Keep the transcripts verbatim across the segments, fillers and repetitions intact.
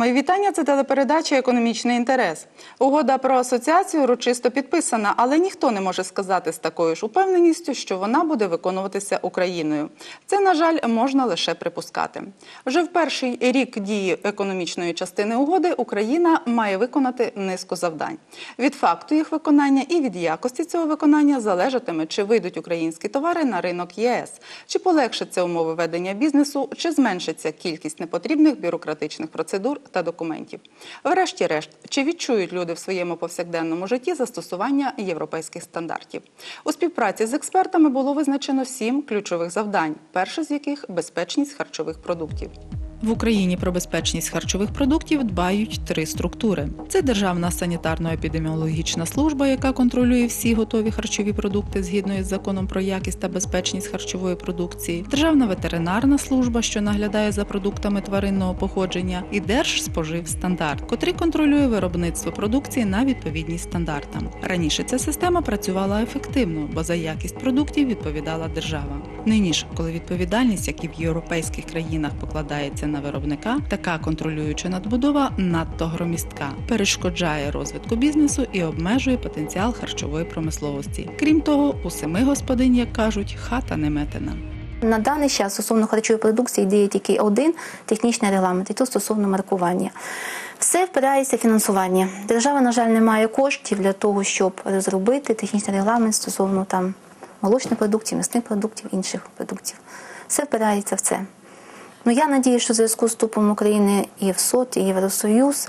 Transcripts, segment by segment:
Мої вітання – це телепередача «Економічний інтерес». Угода про асоціацію урочисто підписана, але ніхто не може сказати з такою ж упевненістю, що вона буде виконуватися Україною. Це, на жаль, можна лише припускати. Вже в перший рік дії економічної частини угоди Україна має виконати низку завдань. Від факту їх виконання і від якості цього виконання залежатиме, чи вийдуть українські товари на ринок ЄС, чи полегшаться умови ведення бізнесу, чи зменшиться кількість непотрібних бюрократичних процедур та документів. Врешті-решт, чи відчують люди в своєму повсякденному житті застосування європейських стандартів? У співпраці з експертами було визначено сім ключових завдань, перше з яких – безпечність харчових продуктів. В Україні про безпечність харчових продуктів дбають три структури. Це Державна санітарно-епідеміологічна служба, яка контролює всі готові харчові продукти згідно із законом про якість та безпечність харчової продукції, Державна ветеринарна служба, що наглядає за продуктами тваринного походження, і Держспоживстандарт, котрий контролює виробництво продукції на відповідність стандартам. Раніше ця система працювала ефективно, бо за якість продуктів відповідала держава. Нині ж, коли відповідальність, як і в європейських країнах, покладається на виробника, така контролююча надбудова надто громістка, перешкоджає розвитку бізнесу і обмежує потенціал харчової промисловості. Крім того, у семи господинь, як кажуть, хата не метена. На даний час стосовно харчової продукції діє тільки один технічний регламент, і то стосовно маркування. Все впирається в фінансування. Держава, на жаль, не має коштів для того, щоб розробити технічний регламент стосовно там молочних продуктів, м'ясних продуктів, інших продуктів. Все впирається в це. Ну, я сподіваюся, що в зв'язку з вступом України і в СОТ, і в Євросоюз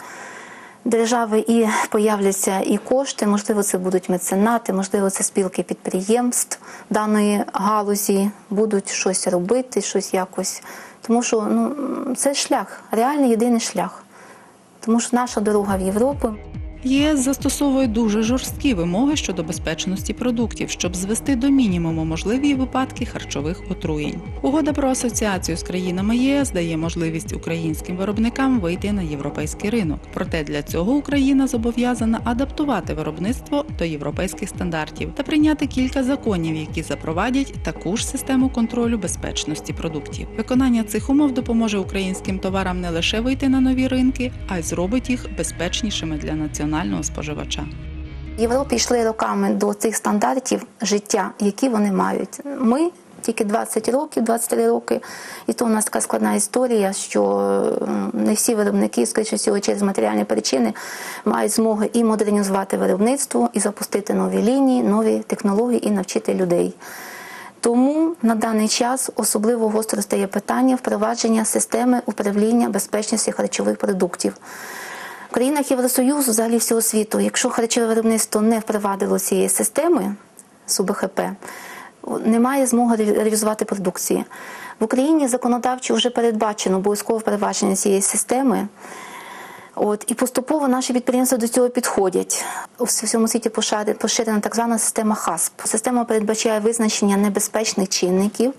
держави і появляться і кошти, можливо, це будуть меценати, можливо, це спілки підприємств даної галузі, будуть щось робити, щось якось. Тому що ну, це шлях, реальний єдиний шлях. Тому що наша дорога в Європу. ЄС застосовує дуже жорсткі вимоги щодо безпечності продуктів, щоб звести до мінімуму можливі випадки харчових отруєнь. Угода про асоціацію з країнами ЄС дає можливість українським виробникам вийти на європейський ринок. Проте для цього Україна зобов'язана адаптувати виробництво до європейських стандартів та прийняти кілька законів, які запровадять таку ж систему контролю безпечності продуктів. Виконання цих умов допоможе українським товарам не лише вийти на нові ринки, а й зробить їх безпечнішими для національного споживача. В Європі йшли роками до цих стандартів життя, які вони мають. Ми тільки двадцять років, двадцять три роки, і то у нас така складна історія, що не всі виробники, скоріше всього, через матеріальні причини, мають змогу і модернізувати виробництво, і запустити нові лінії, нові технології, і навчити людей. Тому на даний час особливо гостро стає питання впровадження системи управління безпечністю харчових продуктів. В країнах Євросоюзу, взагалі всього світу, якщо харчове виробництво не впровадило цієї системи СУБХП, немає змоги реалізувати продукції. В Україні законодавчо вже передбачено обов'язкове впровадження цієї системи. От, і поступово наші підприємства до цього підходять. У всьому світі поширена так звана система хасп. Система передбачає визначення небезпечних чинників.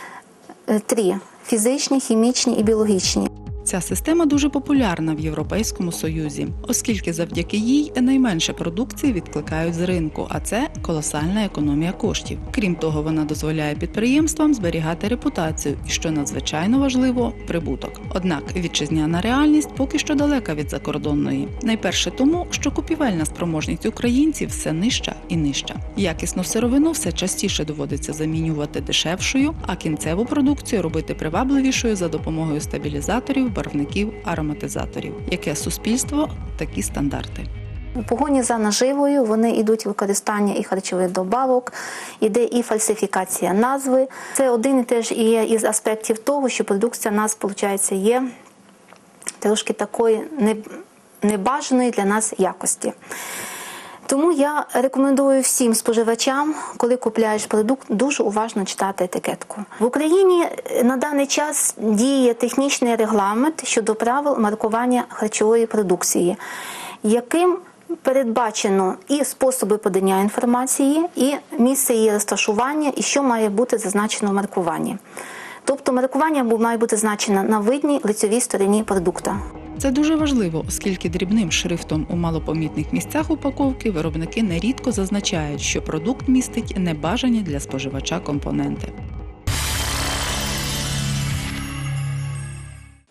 Три – фізичні, хімічні і біологічні. Ця система дуже популярна в Європейському Союзі, оскільки завдяки їй найменше продукції відкликають з ринку, а це колосальна економія коштів. Крім того, вона дозволяє підприємствам зберігати репутацію і, що надзвичайно важливо, прибуток. Однак вітчизняна реальність поки що далека від закордонної. Найперше тому, що купівельна спроможність українців все нижча і нижча. Якісну сировину все частіше доводиться замінювати дешевшою, а кінцеву продукцію робити привабливішою за допомогою стабілізаторів, барвників, ароматизаторів. Яке суспільство – такі стандарти. У погоні за наживою вони йдуть використання і харчових добавок, іде і фальсифікація назви. Це один і теж і є із аспектів того, що продукція у нас, виходить, є трошки такої небажаної для нас якості. Тому я рекомендую всім споживачам, коли купляєш продукт, дуже уважно читати етикетку. В Україні на даний час діє технічний регламент щодо правил маркування харчової продукції, яким передбачено і способи подання інформації, і місце її розташування, і що має бути зазначено в маркуванні. Тобто маркування має бути значено на видній лицевій стороні продукту. Це дуже важливо, оскільки дрібним шрифтом у малопомітних місцях упаковки виробники нерідко зазначають, що продукт містить небажані для споживача компоненти.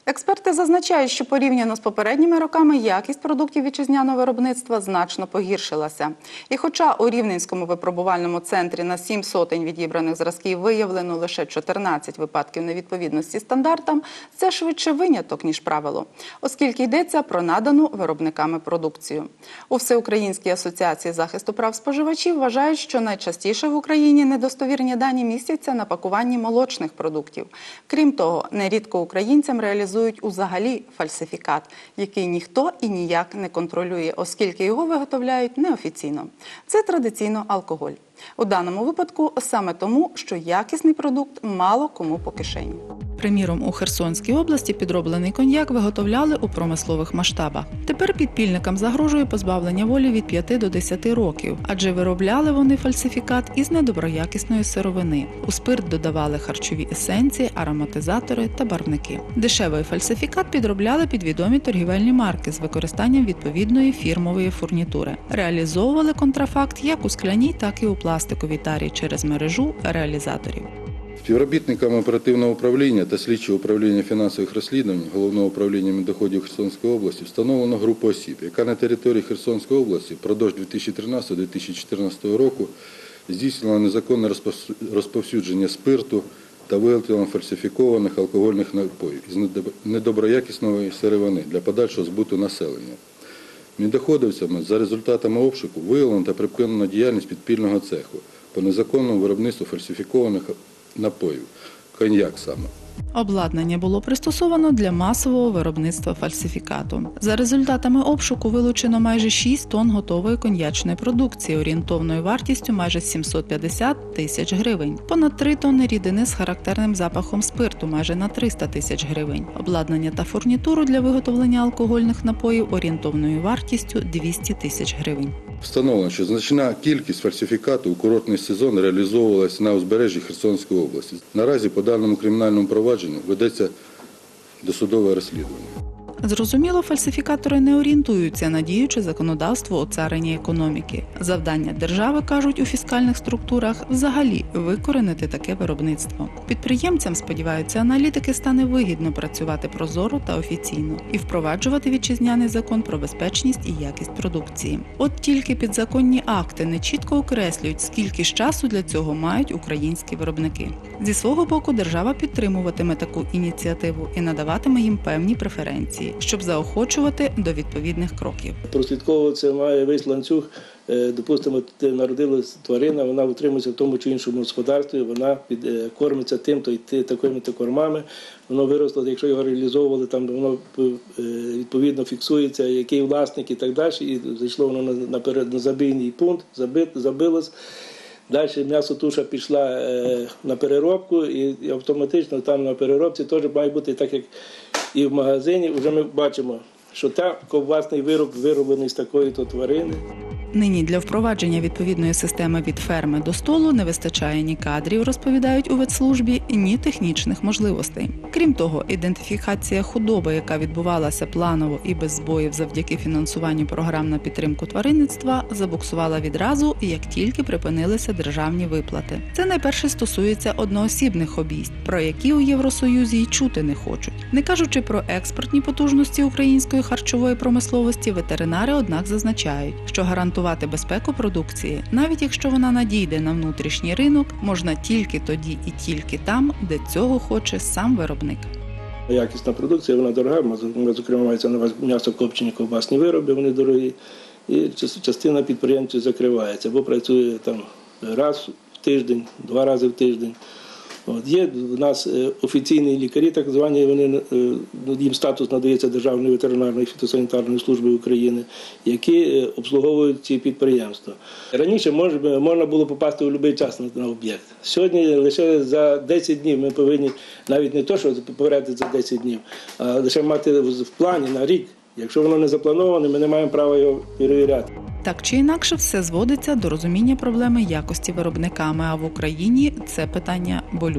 Експерти зазначають, що порівняно з попередніми роками якість продуктів вітчизняного виробництва значно погіршилася. І хоча у Рівненському випробувальному центрі на сім сотень відібраних зразків виявлено лише чотирнадцять випадків невідповідності стандартам, це швидше виняток, ніж правило, оскільки йдеться про надану виробниками продукцію. У Всеукраїнській асоціації захисту прав споживачів вважають, що найчастіше в Україні недостовірні дані містяться на пакуванні молочних продуктів. Крім того, нерідко українцям реалізують узагалі фальсифікат, який ніхто і ніяк не контролює, оскільки його виготовляють неофіційно. Це традиційно алкоголь. У даному випадку саме тому, що якісний продукт мало кому по кишені. Приміром, у Херсонській області підроблений коньяк виготовляли у промислових масштабах. Тепер підпільникам загрожує позбавлення волі від п'яти до десяти років, адже виробляли вони фальсифікат із недоброякісної сировини. У спирт додавали харчові есенції, ароматизатори та барвники. Дешевий фальсифікат підробляли під відомі торгівельні марки з використанням відповідної фірмової фурнітури. Реалізовували контрафакт як у скляній, так і у пластиковій тарі через мережу реалізаторів. Співробітниками оперативного управління та слідчого управління фінансових розслідувань Головного управління Міндоходів Херсонської області встановлено групу осіб, яка на території Херсонської області впродовж дві тисячі тринадцятого - дві тисячі чотирнадцятого року здійснювала незаконне розповсюдження спирту та виготовлення фальсифікованих алкогольних напоїв із недоброякісної сировини для подальшого збуту населення. Міндоходівцями за результатами обшуку виявлено та припинено діяльність підпільного цеху по незаконному виробництву фальсифікованих напоїв, коньяк саме. Обладнання було пристосовано для масового виробництва фальсифікату. За результатами обшуку вилучено майже шість тонн готової коньячної продукції орієнтовною вартістю майже сімсот п'ятдесят тисяч гривень. Понад три тонни рідини з характерним запахом спирту майже на триста тисяч гривень. Обладнання та фурнітуру для виготовлення алкогольних напоїв орієнтовною вартістю двісті тисяч гривень. Встановлено, що значна кількість фальсифікату у курортний сезон реалізовувалася на узбережжі Херсонської області. Наразі по даному кримінальному провадженню ведеться досудове розслідування. Зрозуміло, фальсифікатори не орієнтуються на діюче законодавство у царині економіки. Завдання держави, кажуть у фіскальних структурах, взагалі викоренити таке виробництво. Підприємцям, сподіваються аналітики, стане вигідно працювати прозоро та офіційно і впроваджувати вітчизняний закон про безпечність і якість продукції. От тільки підзаконні акти не чітко окреслюють, скільки ж часу для цього мають українські виробники. Зі свого боку, держава підтримуватиме таку ініціативу і надаватиме їм певні преференції, щоб заохочувати до відповідних кроків. Прослідковуватися має весь ланцюг. Допустимо, народилась тварина, вона утримується в тому чи іншому господарстві, вона під, кормиться тим, то й такими-то кормами. Воно виросло, якщо його реалізовували, там воно відповідно фіксується, який власник і так далі. І зайшло воно на, на, на забійний пункт, забит, забилось. Далі м'ясо туша пішла е, на переробку, і, і автоматично там на переробці теж має бути так, як і в магазині. Вже ми бачимо, що там ковбасний вироб вироблений з такої-то тварини. Нині для впровадження відповідної системи від ферми до столу не вистачає ні кадрів, розповідають у ветслужбі, ні технічних можливостей. Крім того, ідентифікація худоби, яка відбувалася планово і без збоїв завдяки фінансуванню програм на підтримку тваринництва, забуксувала відразу, як тільки припинилися державні виплати. Це найперше стосується одноосібних обійсть, про які у Євросоюзі й чути не хочуть. Не кажучи про експортні потужності української харчової промисловості, ветеринари, однак, зазначають, що гарантувати безпеку продукції, навіть якщо вона надійде на внутрішній ринок, можна тільки тоді і тільки там, де цього хоче сам виробник. Якісна продукція, вона дорога, зокрема мається на увазі м'ясо, копчені, ковбасні вироби, вони дорогі, і частина підприємців закривається, або працює там раз в тиждень, два рази в тиждень. От. Є в нас офіційні лікарі, так звані, вони, їм статус надається Державної ветеринарної фітосанітарної служби України, які обслуговують ці підприємства. Раніше можна було попасти у будь-який час на об'єкт. Сьогодні лише за десять днів ми повинні, навіть не то, що попередити за десять днів, а лише мати в плані на рік. Якщо воно не заплановане, ми не маємо права його перевіряти. Так чи інакше, все зводиться до розуміння проблеми якості виробниками, а в Україні це питання болюче.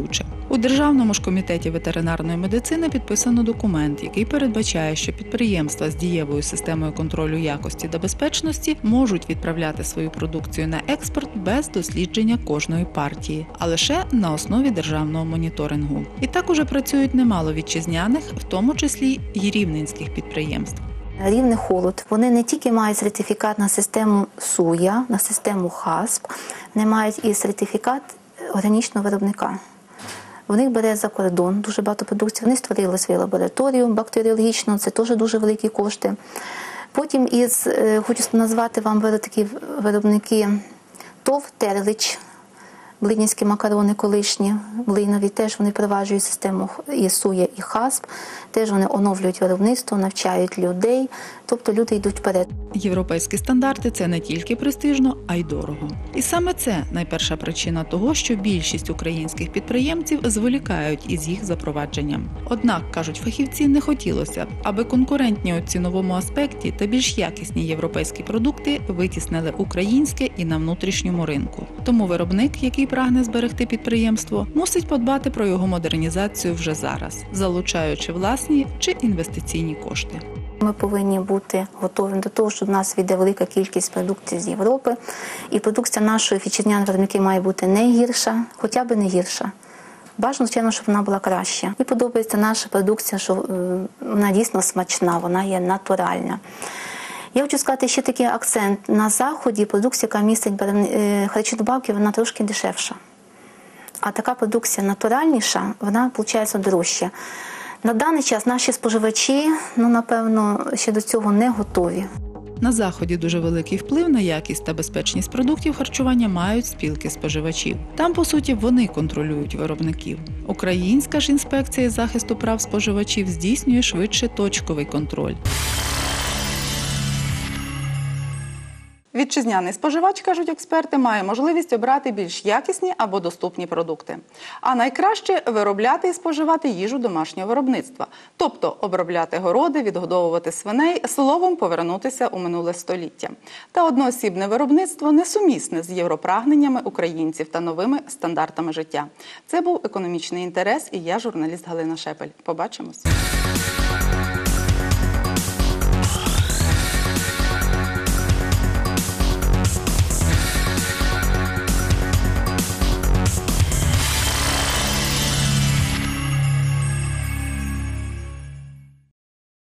У Державному ж комітеті ветеринарної медицини підписано документ, який передбачає, що підприємства з дієвою системою контролю якості та безпечності можуть відправляти свою продукцію на експорт без дослідження кожної партії, а лише на основі державного моніторингу. І так уже працюють немало вітчизняних, в тому числі й рівненських підприємств. Рівне холод. Вони не тільки мають сертифікат на систему СУЯ, на систему ХАСП, вони мають і сертифікат органічного виробника. В них бере за кордон дуже багато продукції. Вони створили свою лабораторію бактеріологічну, це теж дуже великі кошти. Потім із, хочу назвати вам такі виробники ТОВ «Терлич», Блинівські макарони колишні, Блинові, теж вони впроваджують систему і СУЯ, і ХАСП, теж вони оновлюють виробництво, навчають людей, тобто люди йдуть вперед. Європейські стандарти – це не тільки престижно, а й дорого. І саме це найперша причина того, що більшість українських підприємців зволікають із їх запровадженням. Однак, кажуть фахівці, не хотілося б, аби конкурентні у ціновому аспекті та більш якісні європейські продукти витіснили українське і на внутрішньому ринку. Тому виробник, який прагне зберегти підприємство, мусить подбати про його модернізацію вже зараз, залучаючи власні чи інвестиційні кошти. Ми повинні бути готові до того, що до нас війде велика кількість продукції з Європи, і продукція нашої вітчизняної виробники має бути не гірша, хоча б не гірша. Бажано, звичайно, щоб вона була краща. Мені подобається наша продукція, що вона дійсно смачна, вона є натуральна. Я хочу сказати ще такий акцент. На Заході продукція, яка містить харчові добавки, вона трошки дешевша. А така продукція натуральніша, вона, виходить, дорожча. На даний час наші споживачі, ну, напевно, ще до цього не готові. На Заході дуже великий вплив на якість та безпечність продуктів харчування мають спілки споживачів. Там, по суті, вони контролюють виробників. Українська ж інспекція захисту прав споживачів здійснює швидше точковий контроль. Вітчизняний споживач, кажуть експерти, має можливість обрати більш якісні або доступні продукти. А найкраще – виробляти і споживати їжу домашнього виробництва. Тобто обробляти городи, відгодовувати свиней, словом повернутися у минуле століття. Та одноосібне виробництво несумісне з європрагненнями українців та новими стандартами життя. Це був «Економічний інтерес» і я, журналіст Галина Шепель. Побачимось!